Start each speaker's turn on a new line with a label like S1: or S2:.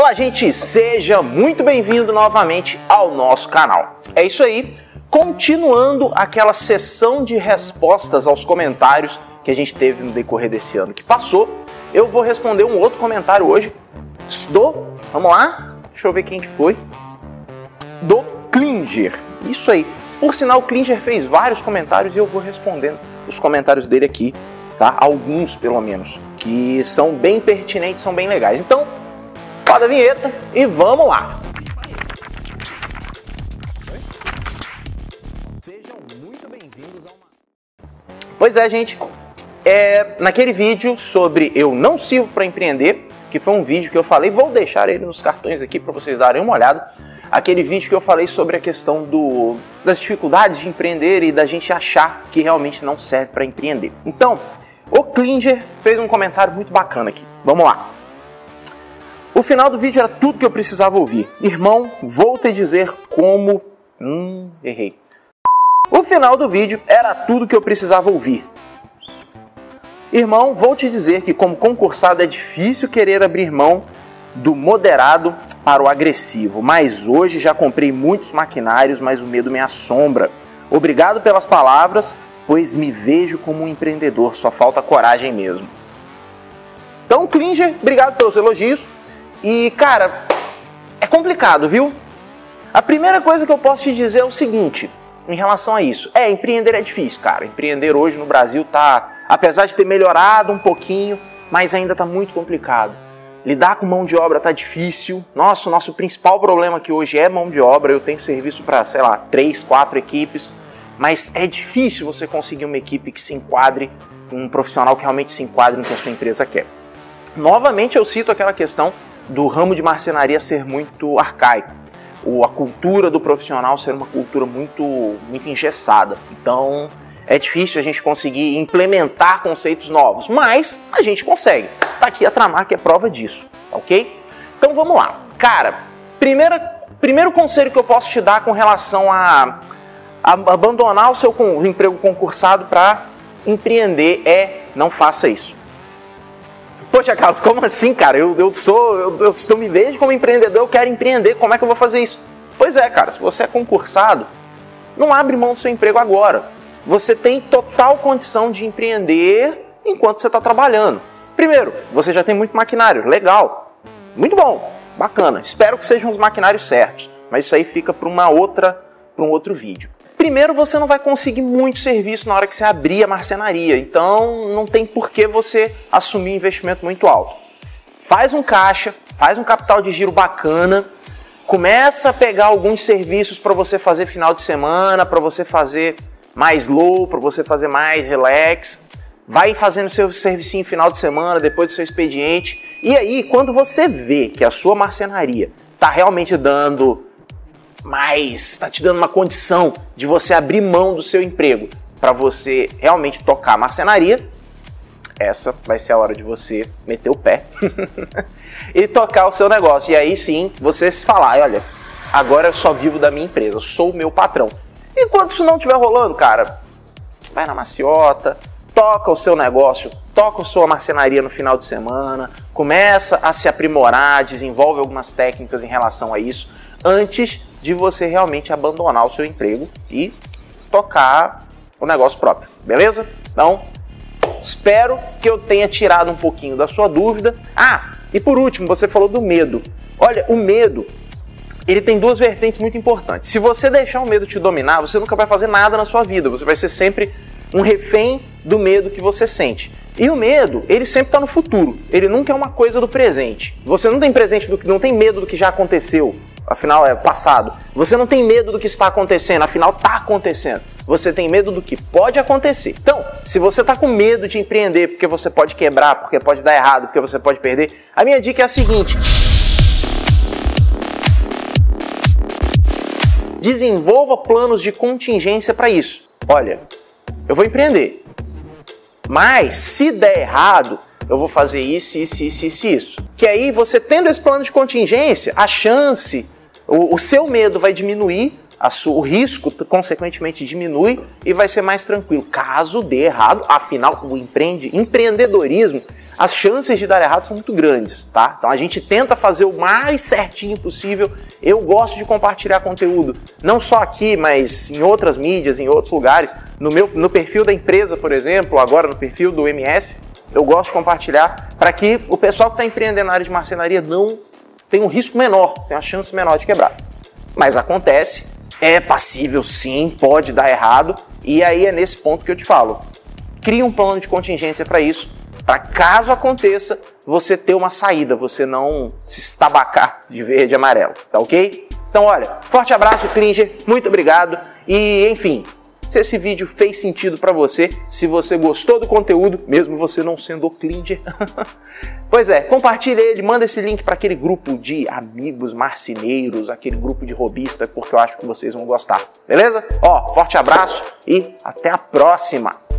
S1: Olá, gente, seja muito bem-vindo novamente ao nosso canal. É isso aí, continuando aquela sessão de respostas aos comentários que a gente teve no decorrer desse ano que passou, eu vou responder um outro comentário hoje vamos lá, deixa eu ver quem que foi, do Klinger. Isso aí, por sinal o Klinger fez vários comentários e eu vou respondendo os comentários dele aqui, tá? Alguns pelo menos, que são bem pertinentes, são bem legais. Então, roda a vinheta e vamos lá! Sejam muito bem-vindos a uma... Pois é, gente, naquele vídeo sobre eu não sirvo para empreender, que foi um vídeo que eu falei, vou deixar ele nos cartões aqui para vocês darem uma olhada, aquele vídeo que eu falei sobre a questão das dificuldades de empreender e da gente achar que realmente não serve para empreender. Então, o Klinger fez um comentário muito bacana aqui, vamos lá. O final do vídeo era tudo que eu precisava ouvir. Irmão, vou te dizer como... errei. O final do vídeo era tudo que eu precisava ouvir. Irmão, vou te dizer que como concursado é difícil querer abrir mão do moderado para o agressivo. Mas hoje já comprei muitos maquinários, mas o medo me assombra. Obrigado pelas palavras, pois me vejo como um empreendedor. Só falta coragem mesmo. Então, Klinger, obrigado pelos elogios. E, cara, é complicado, viu? A primeira coisa que eu posso te dizer é o seguinte, em relação a isso. Empreender é difícil, cara. Empreender hoje no Brasil tá, apesar de ter melhorado um pouquinho, mas ainda tá muito complicado. Lidar com mão de obra tá difícil. Nossa, o nosso principal problema aqui hoje é mão de obra. Eu tenho serviço para, sei lá, 3, 4 equipes, mas é difícil você conseguir uma equipe que se enquadre, um profissional que realmente se enquadre no que a sua empresa quer. Novamente eu cito aquela questão do ramo de marcenaria ser muito arcaico, a cultura do profissional ser uma cultura muito engessada. Então é difícil a gente conseguir implementar conceitos novos, mas a gente consegue. Tá aqui a Tramar que é prova disso, ok? Então vamos lá. Cara, primeiro conselho que eu posso te dar com relação a abandonar o seu emprego concursado para empreender é: não faça isso. Poxa, Carlos, como assim, cara? Eu me vejo como empreendedor, eu quero empreender, como é que eu vou fazer isso? Pois é, cara, se você é concursado, não abre mão do seu emprego agora. Você tem total condição de empreender enquanto você está trabalhando. Primeiro, você já tem muito maquinário, legal, muito bom, bacana. Espero que sejam os maquinários certos, mas isso aí fica para um outro vídeo. Primeiro, você não vai conseguir muito serviço na hora que você abrir a marcenaria, então não tem por que você assumir um investimento muito alto. Faz um caixa, faz um capital de giro bacana, começa a pegar alguns serviços para você fazer final de semana, para você fazer mais low, para você fazer mais relax, vai fazendo seu servicinho final de semana, depois do seu expediente, e aí quando você vê que a sua marcenaria está realmente dando... mas está te dando uma condição de você abrir mão do seu emprego para você realmente tocar a marcenaria, essa vai ser a hora de você meter o pé e tocar o seu negócio. E aí sim, você se falar, olha, agora eu só vivo da minha empresa, eu sou o meu patrão. Enquanto isso não estiver rolando, cara, vai na maciota, toca o seu negócio, toca a sua marcenaria no final de semana, começa a se aprimorar, desenvolve algumas técnicas em relação a isso, antes de você realmente abandonar o seu emprego e tocar o negócio próprio, beleza? Então, espero que eu tenha tirado um pouquinho da sua dúvida. E por último, você falou do medo. Olha, o medo, ele tem duas vertentes muito importantes. Se você deixar o medo te dominar, você nunca vai fazer nada na sua vida, você vai ser sempre um refém do medo que você sente. E o medo, ele sempre está no futuro, ele nunca é uma coisa do presente. Você não tem não tem medo do que já aconteceu, afinal é passado. Você não tem medo do que está acontecendo, afinal está acontecendo. Você tem medo do que pode acontecer. Então, se você está com medo de empreender porque você pode quebrar, porque pode dar errado, porque você pode perder, a minha dica é a seguinte: desenvolva planos de contingência para isso. Olha, eu vou empreender, mas se der errado, eu vou fazer isso. Que aí você tendo esse plano de contingência, a chance, o seu medo vai diminuir, o risco consequentemente diminui e vai ser mais tranquilo. Caso dê errado, afinal o empreendedorismo as chances de dar errado são muito grandes, tá? Então a gente tenta fazer o mais certinho possível. Eu gosto de compartilhar conteúdo, não só aqui, mas em outras mídias, em outros lugares. No perfil da empresa, por exemplo, agora no perfil do MS, eu gosto de compartilhar para que o pessoal que está empreendendo na área de marcenaria não tenha um risco menor, tenha uma chance menor de quebrar. Mas acontece, é passível sim, pode dar errado, e aí é nesse ponto que eu te falo. Cria um plano de contingência para isso, para caso aconteça, você ter uma saída, você não se estabacar de verde e amarelo, tá ok? Então olha, forte abraço, Klinger, muito obrigado e enfim, se esse vídeo fez sentido para você, se você gostou do conteúdo, mesmo você não sendo o Klinger, pois é, compartilha ele, manda esse link para aquele grupo de amigos marceneiros, aquele grupo de robista, porque eu acho que vocês vão gostar, beleza? Ó, forte abraço e até a próxima!